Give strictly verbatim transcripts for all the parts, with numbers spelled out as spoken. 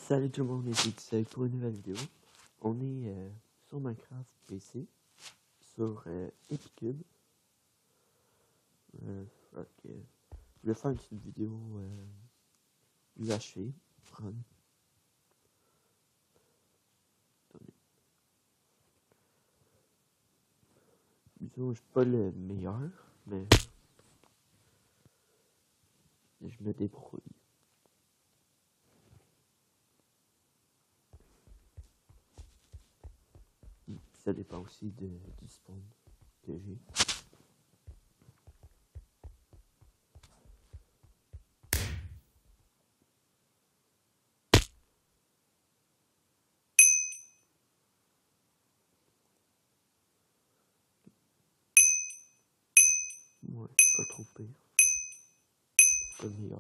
Salut tout le monde, ici Tissek pour une nouvelle vidéo. On est euh, sur Minecraft P C, sur euh, Epicube. Euh, okay. Je vais faire une petite vidéo euh, U H V. Run. Disons, je suis pas le meilleur, mais je me débrouille. Ça dépend aussi de, du spawn que j'ai. Ouais, pas trop pire. C'est pas le meilleur.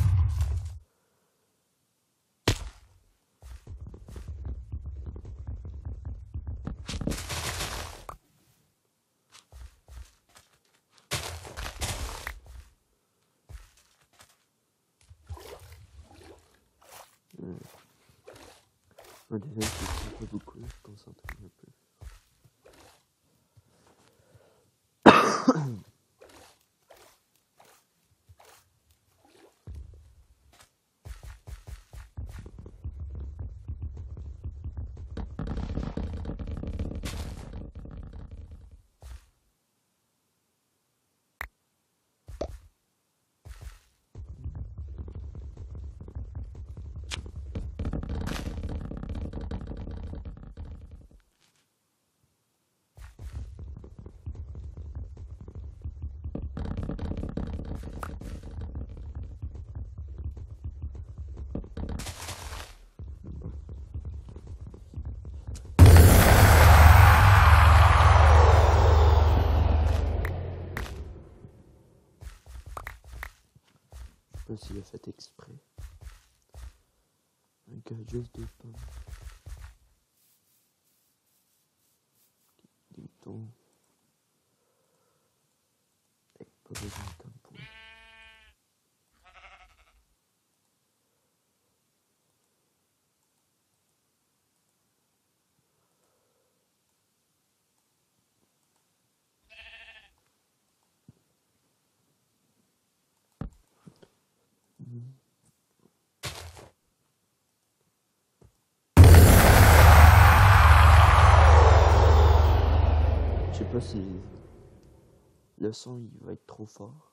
Euh, un désolé, c'est pas beaucoup, je suis concentré un peu. Je sais pas s'il a fait exprès. Un gars juste deux pommes. Des boutons. Avec pas besoin de temps pour. Mmh. Je sais pas si le son il va être trop fort.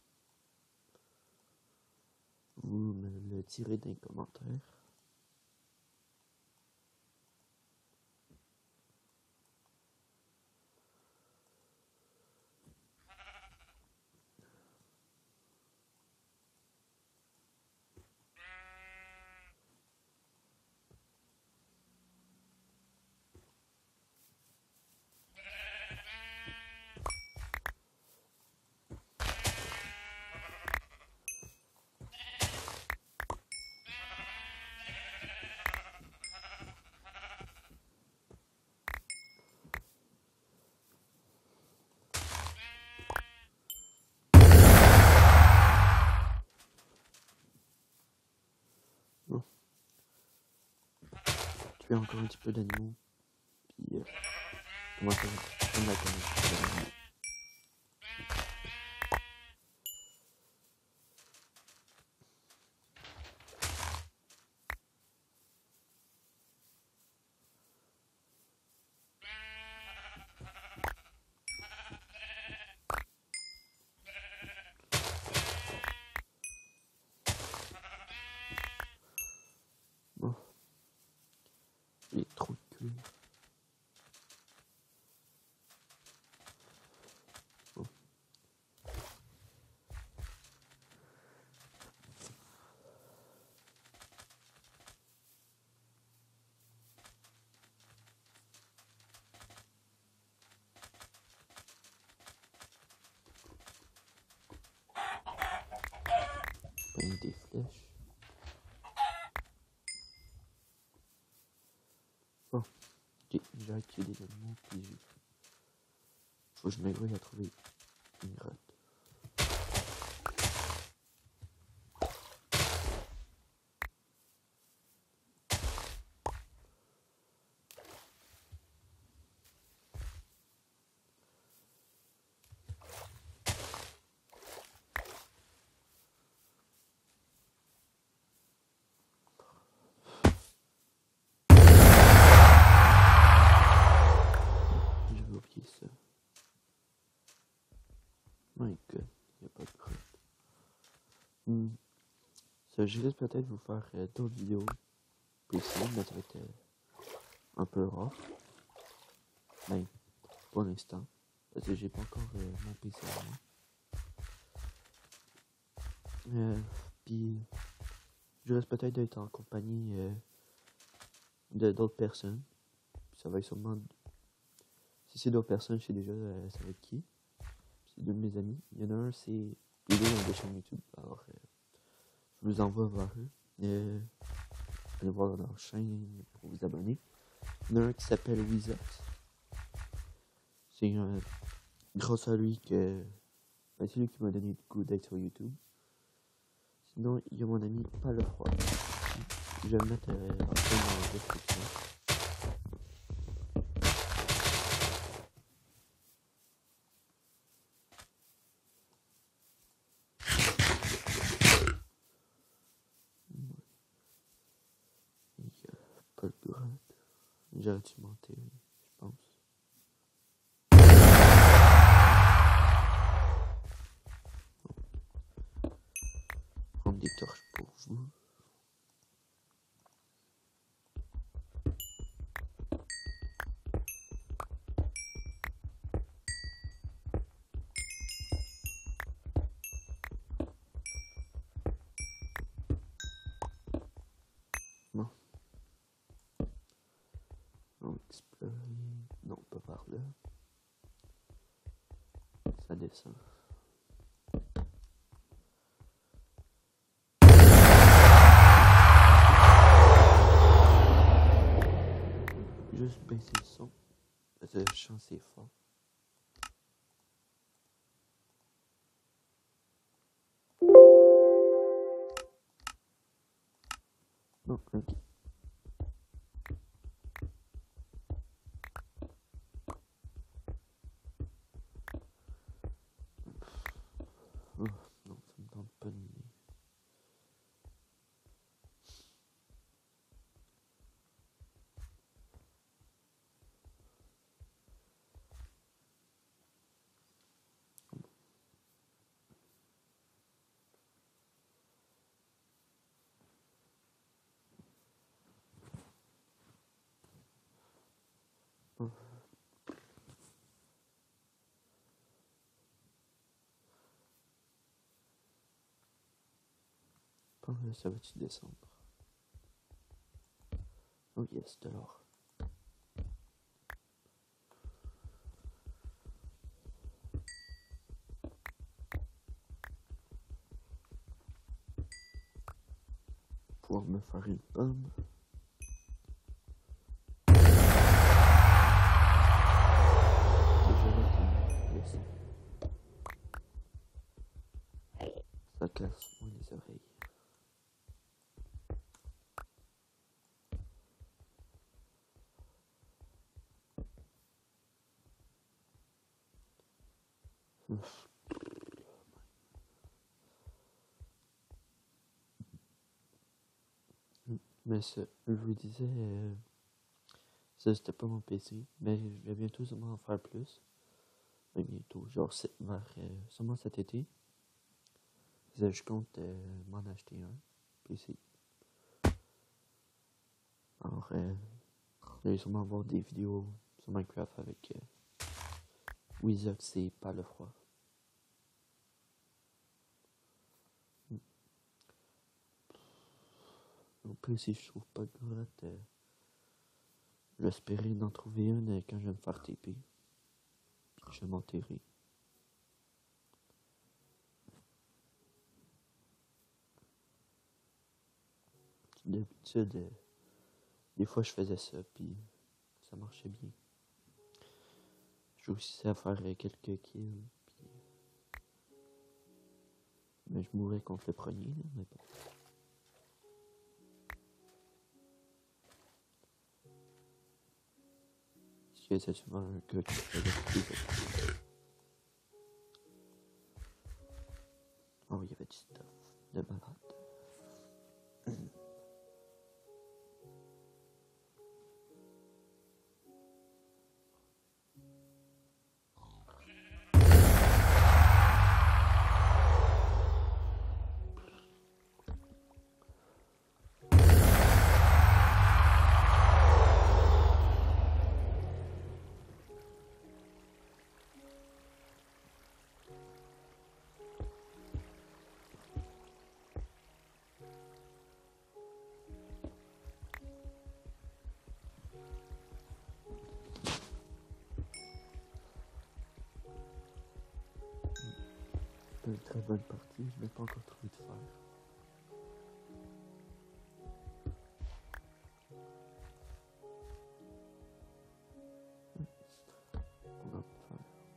Vous me le direz dans les commentaires. Bon. Tuer encore un petit peu d'animaux. Puis euh, on va faire on va faire bon. Il est trop de cuir. Bon. Prendre des flèches. Bon. Ok, j'ai activé des animaux puis j'ai. Faut que je m'aille à trouver une grotte. Ça, je risque peut-être vous faire euh, d'autres vidéos P C, mais ça va être euh, un peu rare. Ben, pour l'instant. Parce que j'ai pas encore euh, mon P C à moi. Euh, Puis, je risque peut-être d'être en compagnie euh, de d'autres personnes. Puis ça va être sûrement... Si c'est d'autres personnes, je sais déjà euh, ça va être qui. C'est deux de mes amis. Il y en a un, c'est... Les deux ont des chaînes YouTube. Alors, euh, je vous envoie vers eux. Euh, allez voir leur chaîne pour vous abonner. Il y en a un qui s'appelle Weezox. C'est euh, grâce à lui que... Ben, c'est lui qui m'a donné le goût d'être sur YouTube. Sinon, il y a mon ami Palefroid. Je vais le mettre euh, en fin dans la description. Il y a Paul Grant. J'aurais dû mentir, je pense. Prendre des torches pour vous. Bon. On va explorer. Non, pas par là. Ça descend. Juste baisser le son. Parce que le chant c'est fort. Bon, ok. Oh, non, ça me tente pas de miner. Oh. Quand ça va-tu descendre? Oh yes, de l'or. Pouvoir me faire une pomme. Ça casse moins les oreilles. Mais ça, je vous disais, euh, ça c'était pas mon P C, mais je vais bientôt sûrement en faire plus. Mais bientôt, genre vers, euh, sûrement cet été. Je compte euh, m'en acheter un P C. Alors, euh, vous allez sûrement voir des vidéos sur Minecraft avec euh, Weezox et Palefroid. En plus, si je trouve pas de grotte, euh, j'espérais d'en trouver une euh, quand je vais me faire T P. Puis je vais m'enterrer. D'habitude, euh, des fois je faisais ça, puis ça marchait bien. Je réussissais à faire euh, quelques kills, puis... mais je mourais contre le premier, là, mais bon. C'est souvent un gars qui faisait plus. Oh, il y avait du stuff de malade. je n'ai pas encore trouvé de fer. On va faire.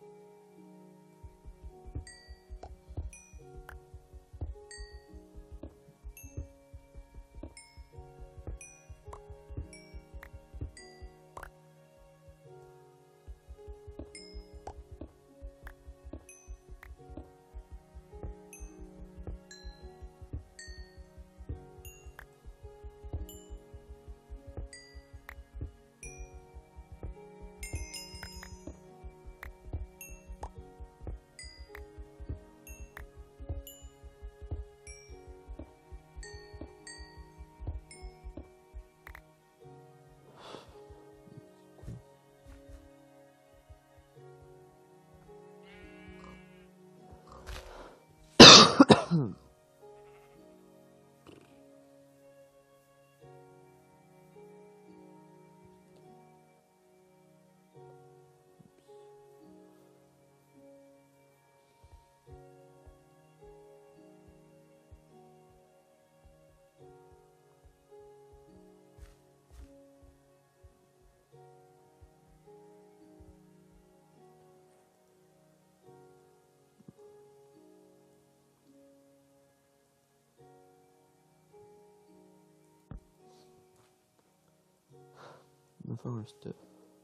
On va faire un stuff.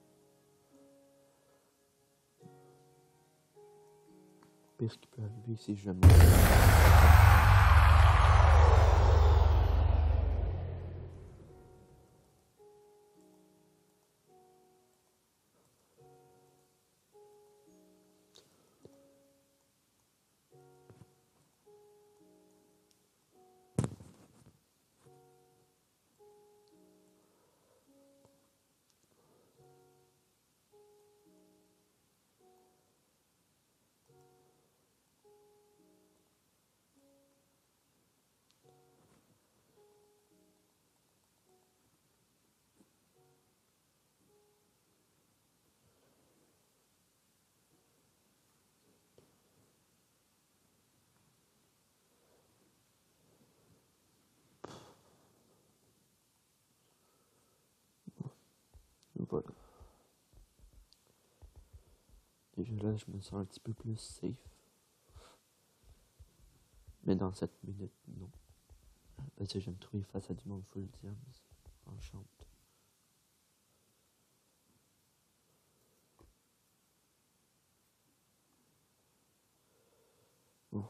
Le pire qui peut arriver, c'est que je meurs. Voilà. Déjà là, je me sens un petit peu plus safe. Mais dans cette minute, non. Parce que je vais me trouver face à du monde full diams en chante. Bon.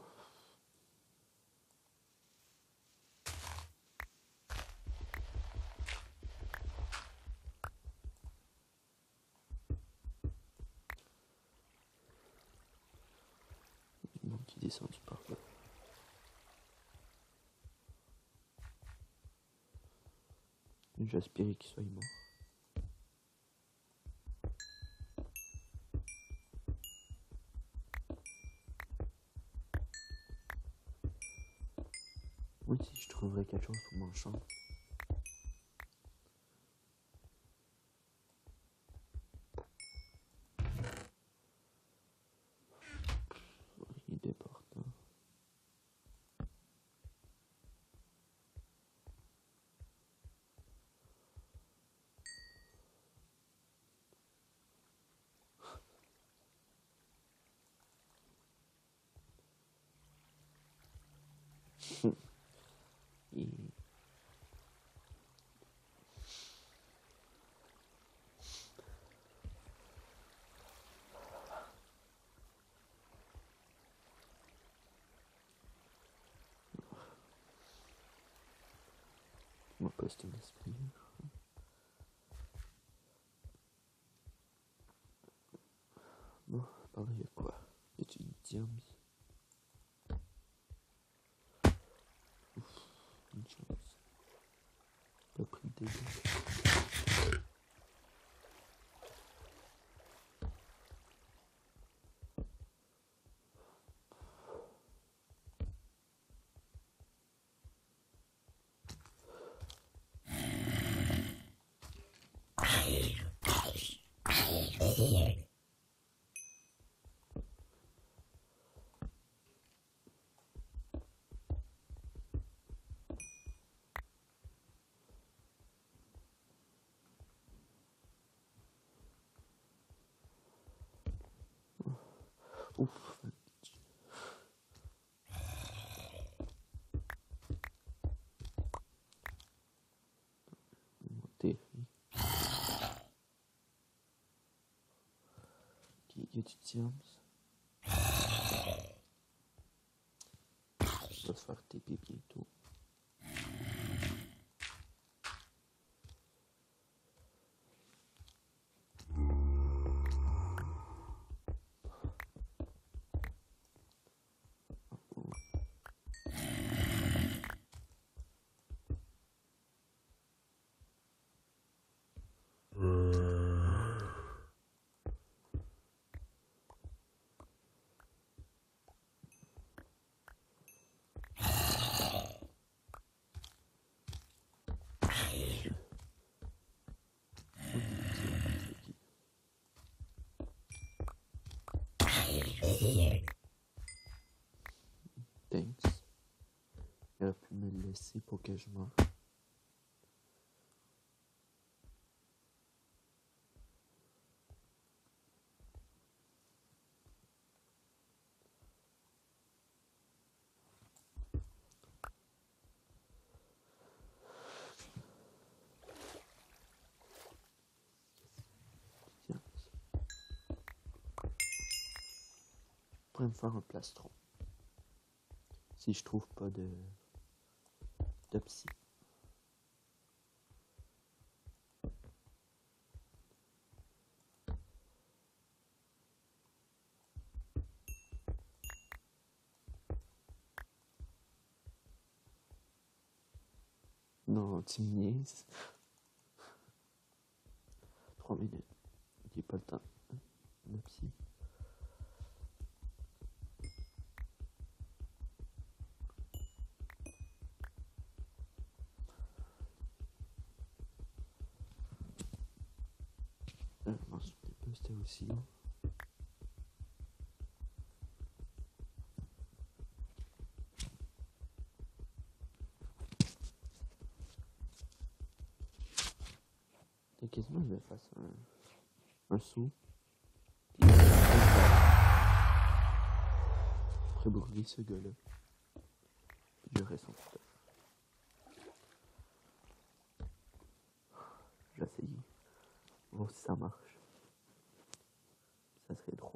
Du monde qui descend du par là. J'aspirais qu'il soit mort. Oui, si je trouverais quelque chose pour m'enchanter. Il déporte. Hein. Et... On va poster une esprit. Bon, par là, il y a quoi? Y a-t-il une diams? Ouf, une chance. Pas pris de dégâts. Ouf. Monter. Ok, y a du diams. Je vais se faire T P bientôt. Thanks. Il aurait pu me le laisser pour que je meure. Diams. Je pourrais me faire un plastron. Si je trouve pas de, de psy. Non, tu me niaises. Trois minutes. J'ai pas le temps. Le psy. Euh, je m'en souviens pas, c'était aussi long. Et quasiment, je vais faire un, un saut. Puis, je pourrais brûler ce gars-là. Puis j'aurai son stuff. Je vais essayer. Voir si ça marche. Ça serait drôle.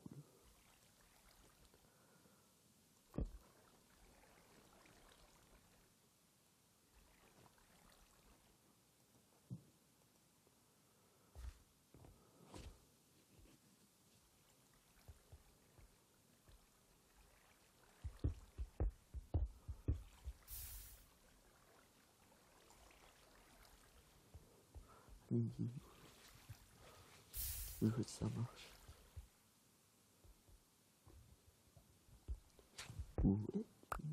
Je veux que ça marche. Ouais.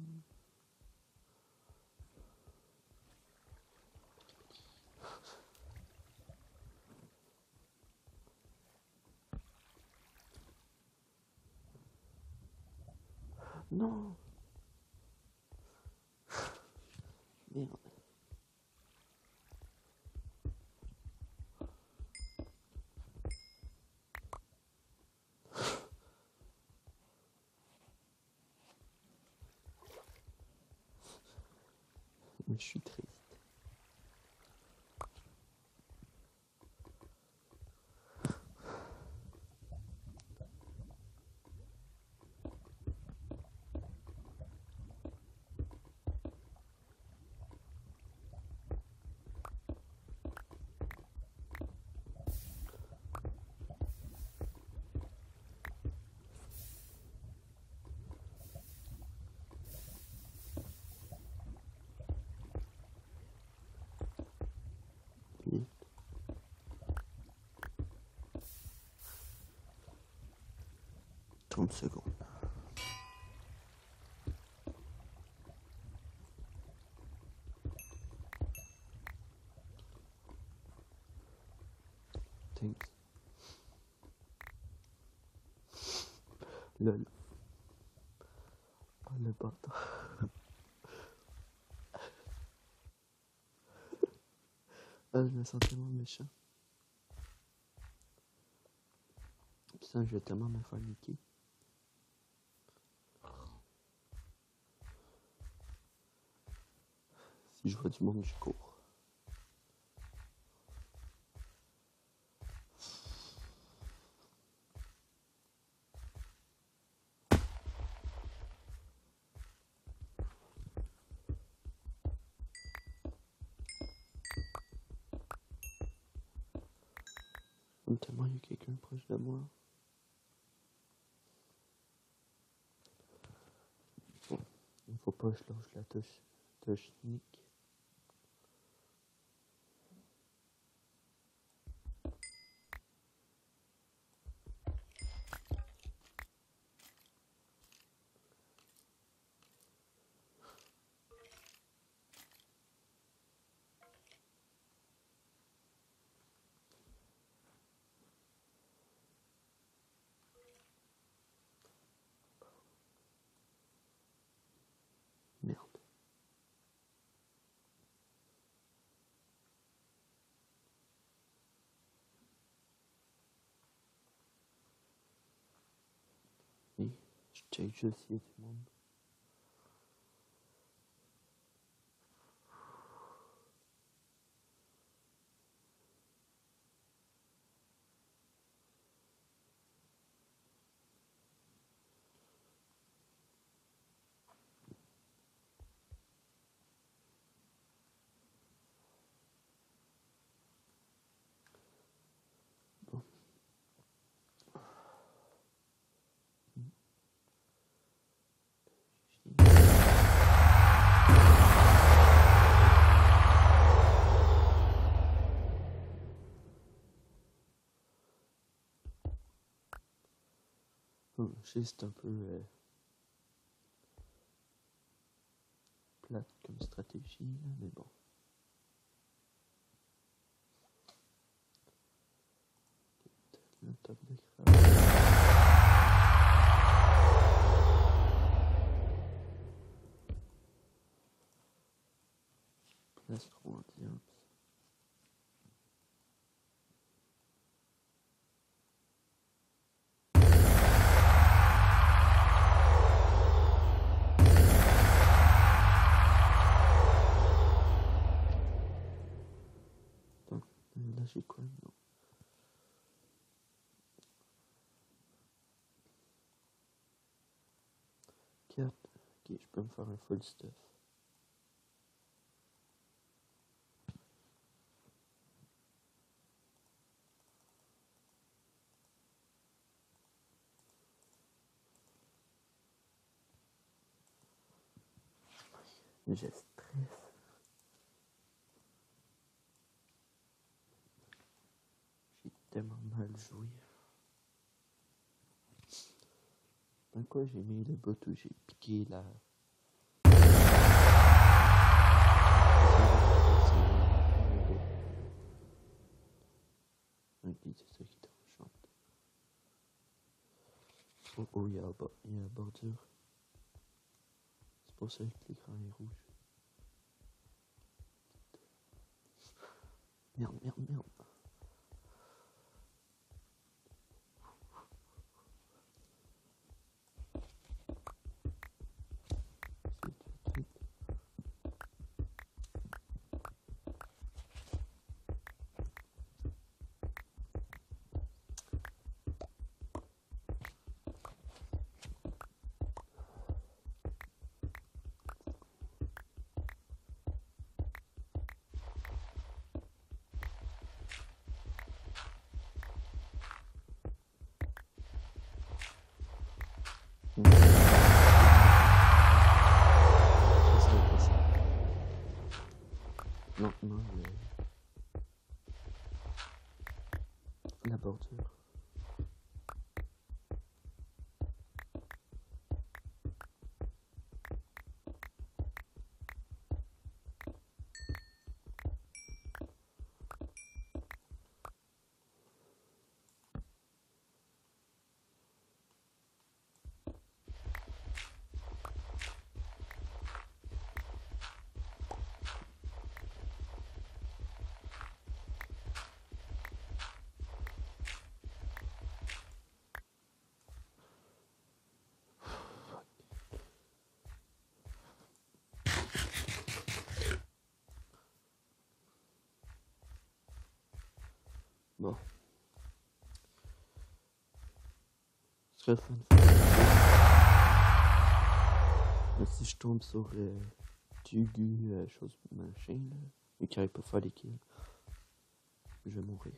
Non. Merde. Mais je suis triste. Vite. trente secondes. Thanks. Lol. Oh le bâtard. Ah, je me sens tellement méchant. Putain, je vais tellement me faire niquer. Si je vois du monde, je cours. Comme tellement il y a quelqu'un proche de moi. Bon, il faut pas que je lâche la touche, touche nique. Merde. Oui, je check juste s'il y a du monde. Bon. Hum, je sais c'est un peu euh, plate comme stratégie, là, mais bon. Le top de crabe. Place trop ambiance. Attends, là j'ai quoi? Non. quatre. Ok, je peux me faire un full stuff. Je stresse. J'ai tellement mal joué. Dans quoi j'ai mis le bout où j'ai piqué la... Ok, c'est ça qui t'enchante. Oh oh, il y a la bordure. C'est pour ça que l'écran est rouge. Merde, merde, merde. Non, non, le... la bordure. Bon. Ce serait fun. Mais si je tombe sur euh, Tugu, euh, chose machin, là, et qu'il n'arrive pas à faire des kills, je vais mourir.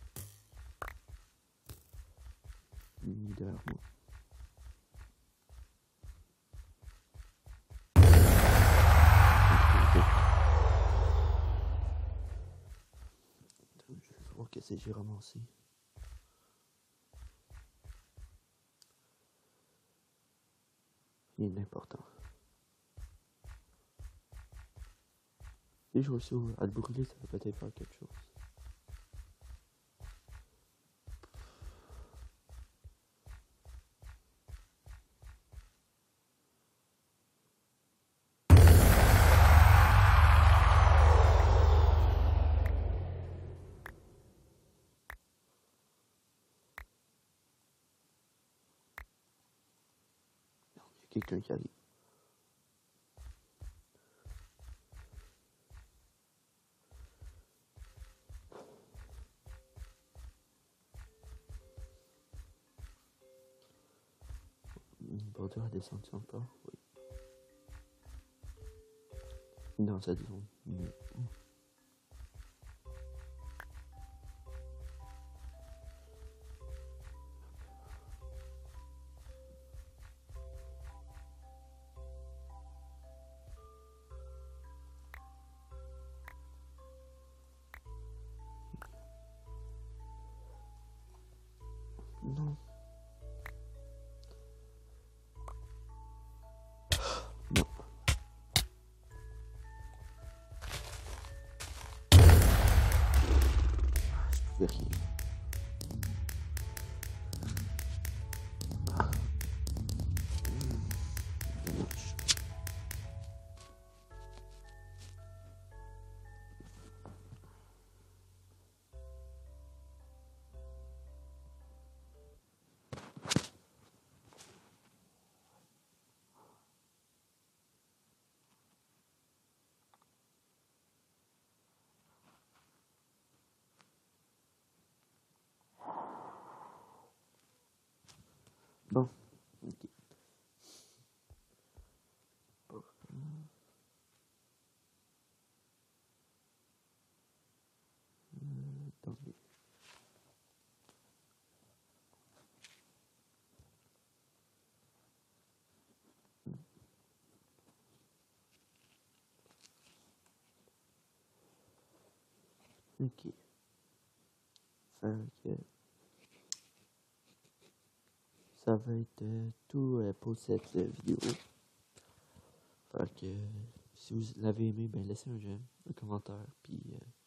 Il est derrière moi. Attends, je vais voir qu'est-ce que j'ai ramassé. Rien d'important. Si je réussis à le brûler, ça va peut-être faire quelque chose. Non, il y a quelqu'un qui arrive. Une bordure a descendu encore, oui. Dans cette zone. Mais... Non. Non. Je pouvais rien. Dommage. Bon. Ok. Attendez. Ok. Fait que ça va être euh, tout euh, pour cette euh, vidéo. Fait que si vous l'avez aimé, ben laissez un j'aime, un commentaire, puis euh,